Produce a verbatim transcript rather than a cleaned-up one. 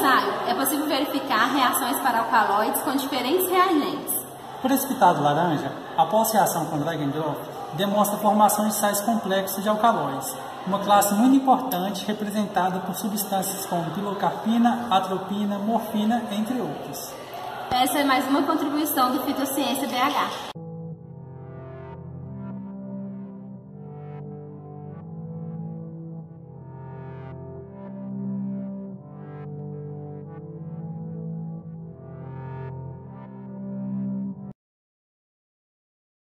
ensaio, é possível verificar reações para alcaloides com diferentes reagentes. O precipitado laranja, após reação com Dragendorff, demonstra a formação de sais complexos de alcaloides, uma classe muito importante representada por substâncias como pilocarpina, atropina, morfina, entre outras. Essa é mais uma contribuição do Fitociência B H.